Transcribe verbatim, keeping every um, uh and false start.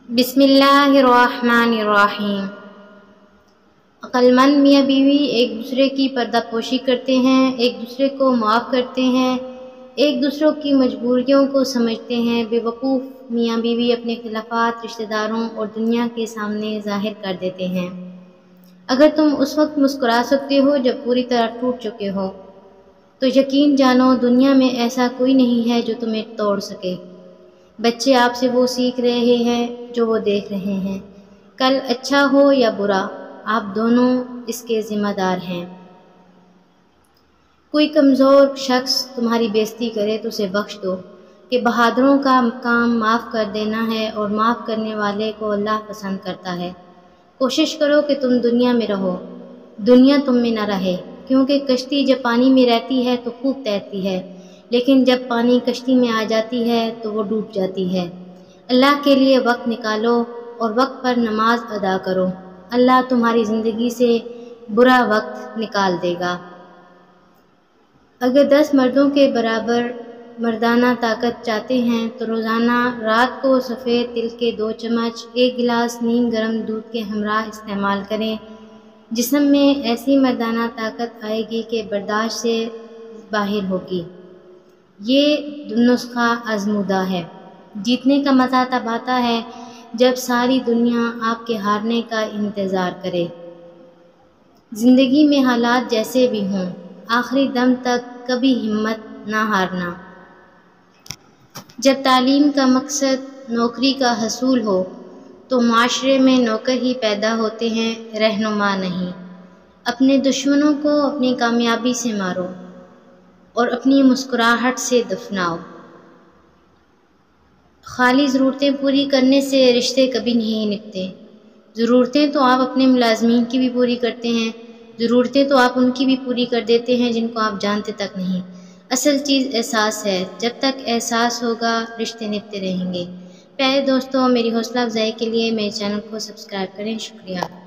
بسم اللہ الرحمن الرحیم۔ عقلمند میاں بیوی ایک دوسرے کی پردہ پوشی کرتے ہیں، ایک دوسرے کو معاف کرتے ہیں، ایک دوسروں کی مجبوریوں کو سمجھتے ہیں۔ بے وقوف میاں بیوی اپنے خلافات رشتہ داروں اور دنیا کے سامنے ظاہر کر دیتے ہیں۔ اگر تم اس وقت مسکرا سکتے ہو جب پوری طرح ٹوٹ چکے ہو، تو یقین جانو دنیا میں ایسا کوئی نہیں ہے جو تمہیں توڑ سکے۔ بچے آپ سے وہ سیکھ رہے ہیں جو وہ دیکھ رہے ہیں۔ کل اچھا ہو یا برا، آپ دونوں اس کے ذمہ دار ہیں۔ کوئی کمزور شخص تمہاری بے عزتی کرے تو اسے بخش دو، کہ بہادروں کا کام معاف کر دینا ہے، اور معاف کرنے والے کو اللہ پسند کرتا ہے۔ کوشش کرو کہ تم دنیا میں رہو، دنیا تم میں نہ رہے، کیونکہ کشتی جب پانی میں رہتی ہے تو خوب تیرتی ہے، لیکن جب پانی کشتی میں آ جاتی ہے تو وہ ڈوب جاتی ہے۔ اللہ کے لیے وقت نکالو اور وقت پر نماز ادا کرو، اللہ تمہاری زندگی سے برا وقت نکال دے گا۔ اگر دس مردوں کے برابر مردانہ طاقت چاہتے ہیں تو روزانہ رات کو سفید تل کے دو چمچ ایک گلاس نیم گرم دودھ کے ہمراہ استعمال کریں۔ جسم میں ایسی مردانہ طاقت آئے گی کہ برداشت سے باہر ہوگی۔ یہ نسخہ آزمودہ ہے۔ جیتنے کا مزہ تب آتا ہے جب ساری دنیا آپ کے ہارنے کا انتظار کرے۔ زندگی میں حالات جیسے بھی ہوں، آخری دم تک کبھی ہمت نہ ہارنا۔ جب تعلیم کا مقصد نوکری کا حصول ہو تو معاشرے میں نوکر ہی پیدا ہوتے ہیں، رہنما نہیں۔ اپنے دشمنوں کو اپنی کامیابی سے مارو اور اپنی مسکراہٹ سے دفناؤ۔ خالی ضرورتیں پوری کرنے سے رشتے کبھی نہیں نبھتے۔ ضرورتیں تو آپ اپنے ملازمین کی بھی پوری کرتے ہیں، ضرورتیں تو آپ ان کی بھی پوری کر دیتے ہیں جن کو آپ جانتے تک نہیں۔ اصل چیز احساس ہے، جب تک احساس ہوگا رشتے نبھتے رہیں گے۔ پیارے دوستوں، میری حوصلہ افزائی کے لیے میرے چینل کو سبسکرائب کریں۔ شکریہ۔